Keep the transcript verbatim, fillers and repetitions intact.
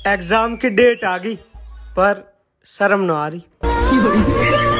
Exam की date आ गई पर शर्म ना आ रही।